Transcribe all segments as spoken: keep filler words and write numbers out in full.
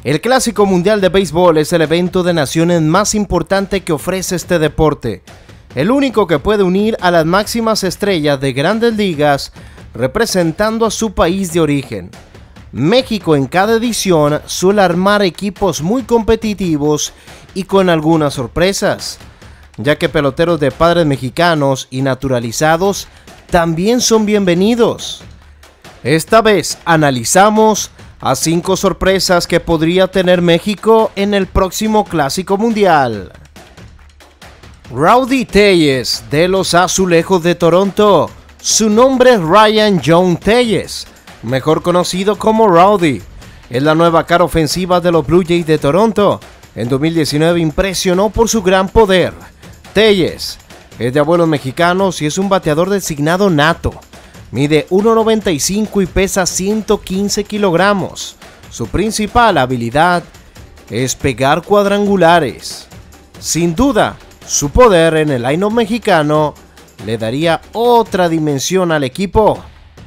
El Clásico Mundial de Béisbol es el evento de naciones más importante que ofrece este deporte, el único que puede unir a las máximas estrellas de grandes ligas representando a su país de origen. México en cada edición suele armar equipos muy competitivos y con algunas sorpresas, ya que peloteros de padres mexicanos y naturalizados también son bienvenidos. Esta vez analizamos a cinco sorpresas que podría tener México en el próximo Clásico Mundial. Rowdy Tellez, de los Azulejos de Toronto. Su nombre es Ryan John Tellez, mejor conocido como Rowdy. Es la nueva cara ofensiva de los Blue Jays de Toronto. En dos mil diecinueve impresionó por su gran poder. Tellez es de abuelos mexicanos y es un bateador designado nato. Mide uno noventa y cinco y pesa ciento quince kilogramos. Su principal habilidad es pegar cuadrangulares. Sin duda, su poder en el line-up mexicano le daría otra dimensión al equipo.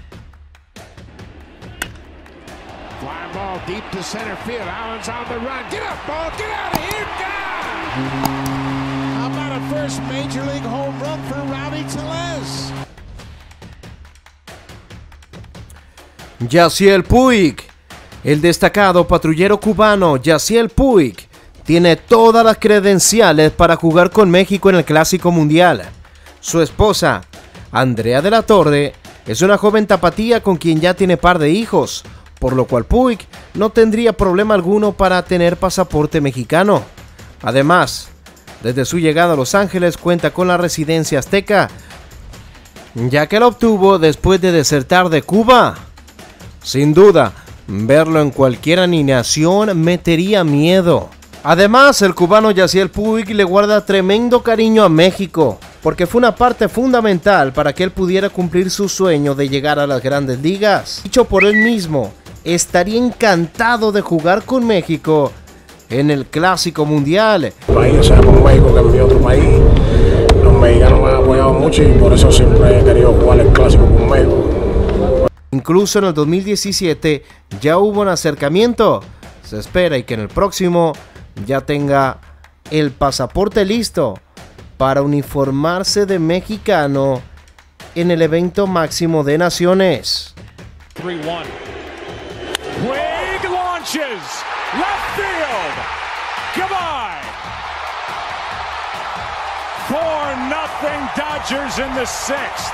Fly ball deep to center field. Allen's on the run. Get up, ball. Get out of here. How about a first major league home run for Rowdy Tellez? Yasiel Puig. El destacado patrullero cubano Yasiel Puig tiene todas las credenciales para jugar con México en el Clásico Mundial. Su esposa, Andrea de la Torre, es una joven tapatía con quien ya tiene par de hijos, por lo cual Puig no tendría problema alguno para tener pasaporte mexicano. Además, desde su llegada a Los Ángeles cuenta con la residencia azteca, ya que la obtuvo después de desertar de Cuba. Sin duda, verlo en cualquier alineación metería miedo. Además, el cubano Yasiel Puig le guarda tremendo cariño a México, porque fue una parte fundamental para que él pudiera cumplir su sueño de llegar a las grandes ligas. Dicho por él mismo, estaría encantado de jugar con México en el Clásico Mundial. País, o sea, con México, que es mi otro país. Los mexicanos me han apoyado mucho y por eso siempre he querido jugar el Clásico con México. Incluso en el dos mil diecisiete ya hubo un acercamiento. Se espera y que en el próximo ya tenga el pasaporte listo para uniformarse de mexicano en el evento máximo de naciones. three one. Puig launches. Left field. Goodbye. four nothing Dodgers in the sixth.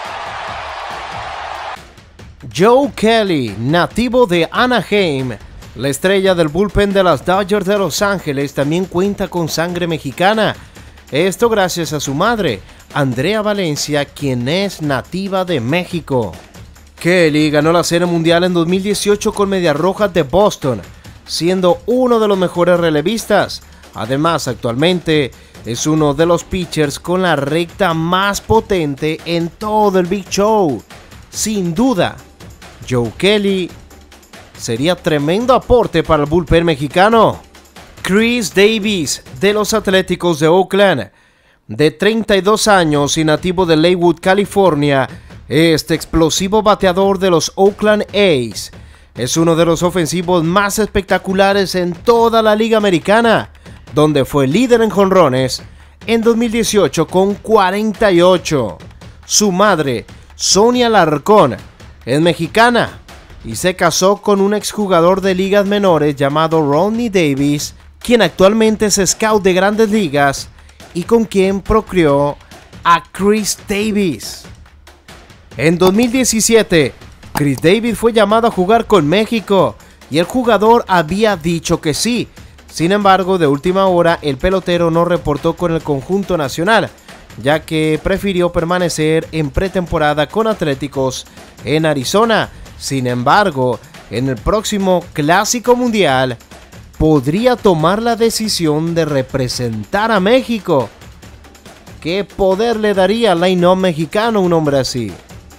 Joe Kelly, nativo de Anaheim, la estrella del bullpen de las Dodgers de Los Ángeles, también cuenta con sangre mexicana. Esto gracias a su madre, Andrea Valencia, quien es nativa de México. Kelly ganó la Serie Mundial en dos mil dieciocho con Medias Rojas de Boston, siendo uno de los mejores relevistas. Además, actualmente es uno de los pitchers con la recta más potente en todo el Big Show. Sin duda, Joe Kelly sería tremendo aporte para el bullpen mexicano. Chris Davis, de los Atléticos de Oakland, de treinta y dos años y nativo de Lakewood, California, este explosivo bateador de los Oakland A's es uno de los ofensivos más espectaculares en toda la Liga Americana, donde fue líder en jonrones en dos mil dieciocho con cuarenta y ocho. Su madre, Sonia Larcón, es mexicana y se casó con un exjugador de ligas menores llamado Ronnie Davis, quien actualmente es scout de grandes ligas y con quien procreó a Chris Davis. En dos mil diecisiete, Chris Davis fue llamado a jugar con México y el jugador había dicho que sí. Sin embargo, de última hora, el pelotero no reportó con el conjunto nacional, ya que prefirió permanecer en pretemporada con Atléticos en Arizona. Sin embargo, en el próximo Clásico Mundial podría tomar la decisión de representar a México. ¿Qué poder le daría al line-up mexicano a un hombre así?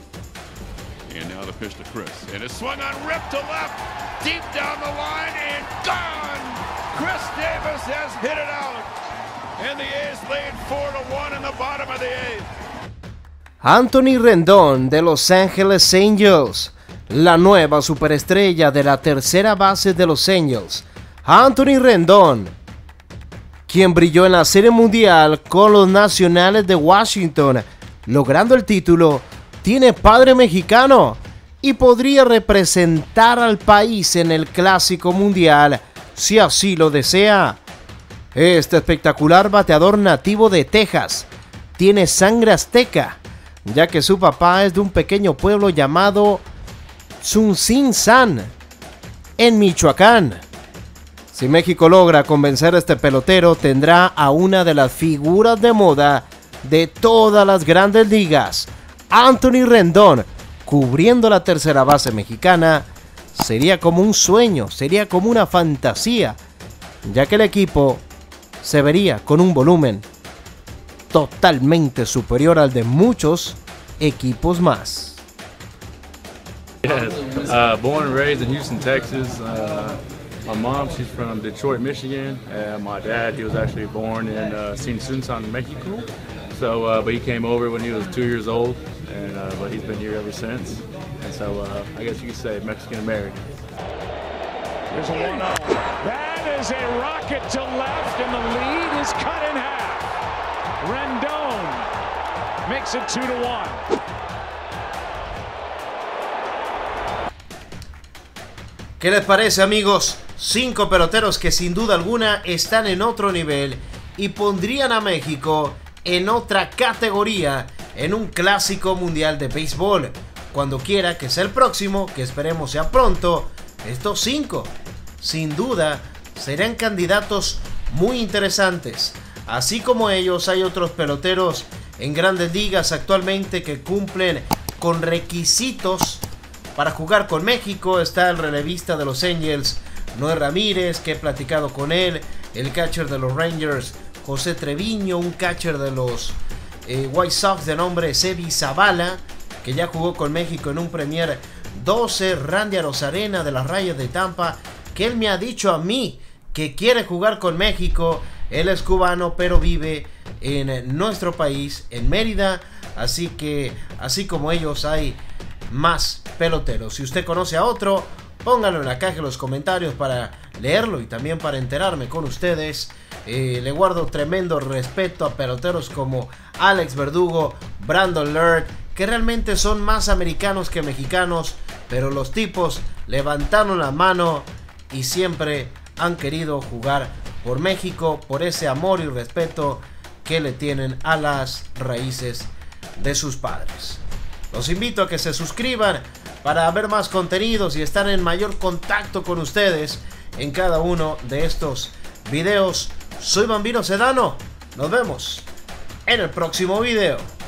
And now the pitch to Chris. And it's swung on, ripped to left, deep down the line, and gone! Chris Davis has hit it out. And the A's lead four to one in the bottom of the eighth. Anthony Rendón, de Los Angeles Angels, la nueva superestrella de la tercera base de los Angels, Anthony Rendón, quien brilló en la Serie Mundial con los Nacionales de Washington, logrando el título, tiene padre mexicano y podría representar al país en el Clásico Mundial si así lo desea. Este espectacular bateador nativo de Texas tiene sangre azteca, ya que su papá es de un pequeño pueblo llamado Tzotzintlan, en Michoacán. Si México logra convencer a este pelotero, tendrá a una de las figuras de moda de todas las grandes ligas, Anthony Rendón, cubriendo la tercera base mexicana. Sería como un sueño, sería como una fantasía, ya que el equipo se vería con un volumen totalmente superior al de muchos equipos más. Yeah, uh, born and raised in Houston, Texas. Uh, my mom, she's from Detroit, Michigan, and my dad, he was actually born in uh, Tzotzintlan, Mexico. So, uh, but he came over when he was two years old, and uh, but he's been here ever since. And so, uh, I guess you could say Mexican American. There's a one oh. That is a rocket to left, and the lead is cut in half. Rendón makes it two to one. ¿Qué les parece, amigos? Cinco peloteros que sin duda alguna están en otro nivel y pondrían a México en otra categoría en un Clásico Mundial de Béisbol. Cuando quiera que sea el próximo, que esperemos sea pronto, estos cinco sin duda serán candidatos muy interesantes. Así como ellos, hay otros peloteros en grandes ligas actualmente que cumplen con requisitos para jugar con México. Está el relevista de los Angels, Noé Ramírez, que he platicado con él, el catcher de los Rangers, José Treviño, un catcher de los eh, White Sox de nombre Sebi Zavala, que ya jugó con México en un Premier doce, Randy Arozarena de las Rayas de Tampa, que él me ha dicho a mí que quiere jugar con México. Él es cubano, pero vive en nuestro país, en Mérida, así que así como ellos hay más peloteros. Si usted conoce a otro, pónganlo en la caja de los comentarios para leerlo y también para enterarme con ustedes. Eh, le guardo tremendo respeto a peloteros como Alex Verdugo, Brandon Lerch, que realmente son más americanos que mexicanos, pero los tipos levantaron la mano y siempre han querido jugar por México, por ese amor y respeto que le tienen a las raíces de sus padres. Los invito a que se suscriban para ver más contenidos y estar en mayor contacto con ustedes en cada uno de estos videos. Soy Bambino Sedano, nos vemos en el próximo video.